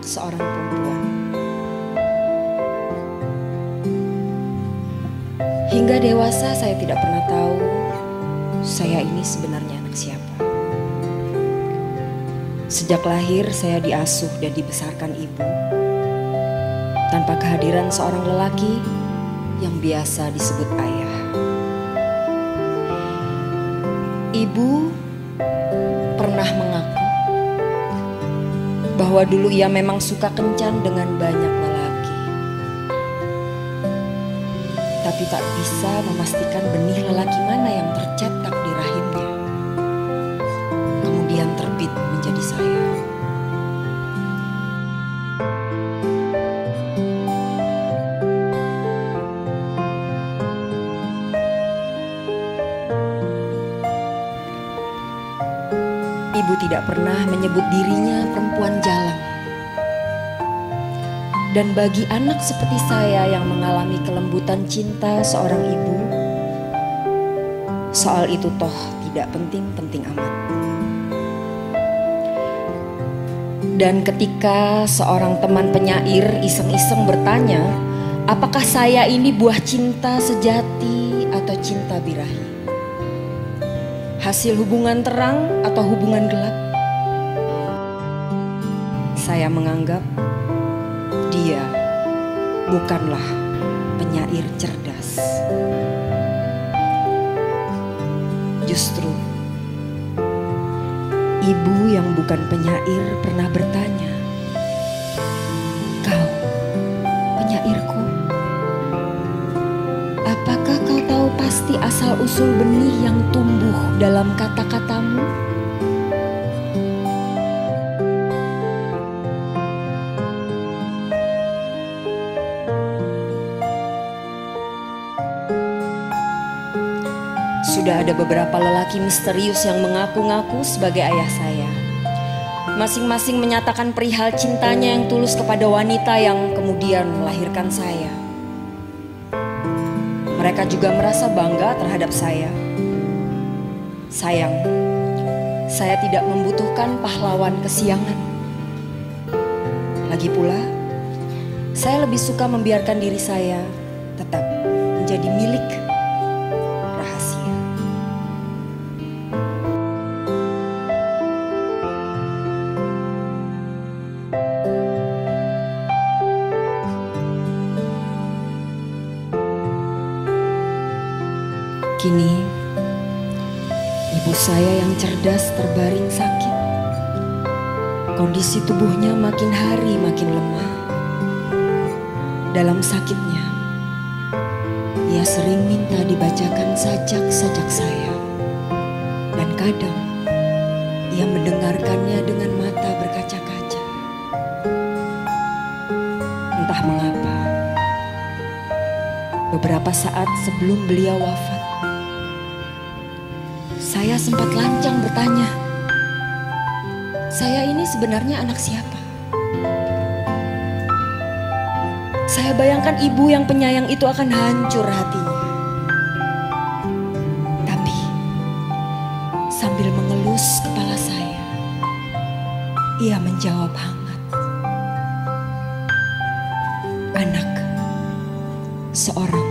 seorang perempuan. Hingga dewasa saya tidak pernah tahu saya ini sebenarnya anak siapa. Sejak lahir saya diasuh dan dibesarkan ibu, tanpa kehadiran seorang lelaki yang biasa disebut ayah. Ibu pernah mengaku bahwa dulu ia memang suka kencan dengan banyak lelaki, tapi tak bisa memastikan benih lelaki mana yang tercetak di rahimnya, kemudian terbit menjadi saya. Ibu tidak pernah menyebut dirinya perempuan jalang. Dan bagi anak seperti saya yang mengalami kelembutan cinta seorang ibu, soal itu toh tidak penting-penting amat. Dan ketika seorang teman penyair iseng-iseng bertanya, apakah saya ini buah cinta sejati atau cinta birahi? Hasil hubungan terang atau hubungan gelap? Saya menganggap dia bukanlah penyair cerdas. Justru ibu yang bukan penyair pernah bertanya, "Kau penyairku, apakah kau tahu pasti asal-usul benih yang tumbuh dalam kata-katamu?" Sudah ada beberapa lelaki misterius yang mengaku-ngaku sebagai ayah saya. Masing-masing menyatakan perihal cintanya yang tulus kepada wanita yang kemudian melahirkan saya. Mereka juga merasa bangga terhadap saya. Sayang, saya tidak membutuhkan pahlawan kesiangan. Lagi pula, saya lebih suka membiarkan diri saya tetap menjadi milik rahasia. Kini, ibu saya yang cerdas terbaring sakit. Kondisi tubuhnya makin hari makin lemah. Dalam sakitnya, ia sering minta dibacakan sajak-sajak saya. Dan kadang, ia mendengarkannya dengan mata berkaca-kaca. Entah mengapa, beberapa saat sebelum beliau wafat, saya sempat lancang bertanya, saya ini sebenarnya anak siapa? Saya bayangkan ibu yang penyayang itu akan hancur hatinya. Tapi sambil mengelus kepala saya, ia menjawab hangat, anak seorang